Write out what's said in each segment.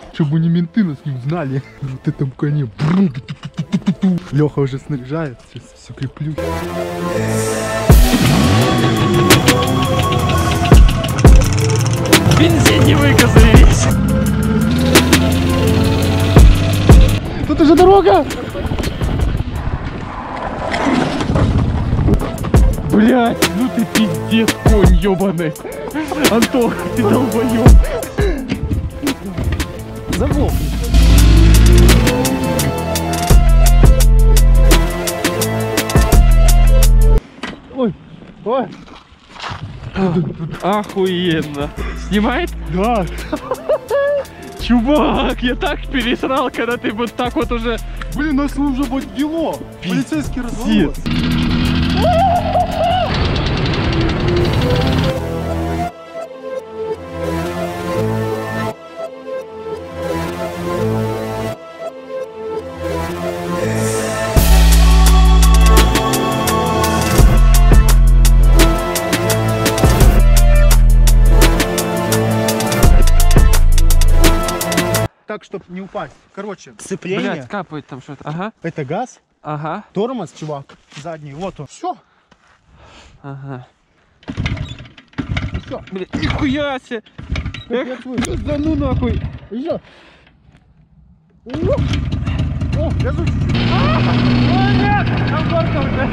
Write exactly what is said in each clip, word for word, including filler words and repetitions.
Чтобы не менты нас не узнали. Вот этом коне. Леха уже снаряжает. Сейчас все креплю. Бензин не выказались. Тут уже дорога. Блять, ну ты пиздец, конь ебаный. Антох, ты долбоёб. Заглох. Ой, ой. Охуенно. Снимает? Да. Чувак, я так пересрал, когда ты вот так вот уже... Блин, нас уже вот дело. Полицейский разговор. Так, чтобы не упасть. Короче, сцепление. Блять, капает там что-то. Ага. Это газ. Ага. Тормоз, чувак. Задний. Вот он. Все. Ага. Все. Блять, нихуя себе. Эх, да ну нахуй. Еще. О, газуй. Ой, нет, там горка уже.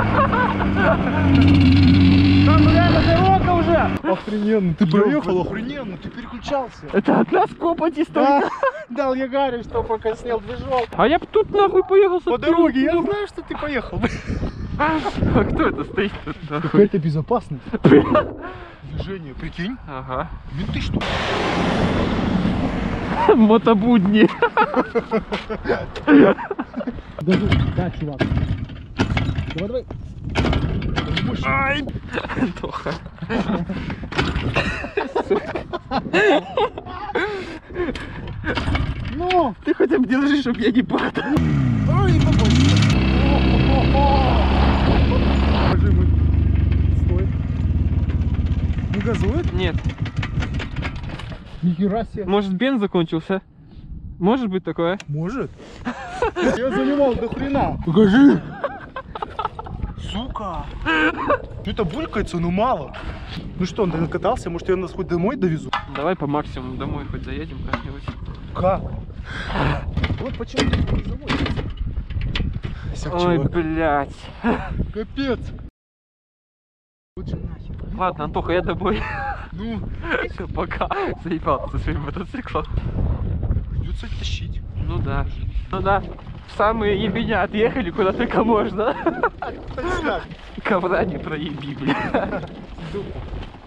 Там реально дорога уже. Охрененно. Ты проехал, охрененно. Ты переключался. Это от нас копоти столько. Дал я Гарри, что пока снял движок. А я б тут нахуй поехал. По дороге, я знаю, что ты поехал. А кто это стоит тут? Какая-то безопасность. Движение, прикинь. Ага. Менты что? Мотобудни. Да, чувак. Давай, давай. Ай! Антоха. Ну, ты хотя бы держи, чтобы я не падал. Ой, побольше. Покажи мы. Стой. Не газует? Нет. Нихера себе. Может, бенз закончился? Может быть такое? Может. Я занимал до хрена. Покажи. Сука. Что-то булькается, но мало. Ну что, он накатался? Может, я нас хоть домой довезу? Давай по максимуму домой хоть заедем как-нибудь. Как? Вот почему ты не заводишься. Ой, блядь. Капец. Лучше нахер. Ладно, Антоха, я домой. Ну, Все, пока. Заебал со своим мотоциклом. придется тащить. Ну да. Ну да. Самые ебеня отъехали куда только можно. Ковра не проеби, блядь.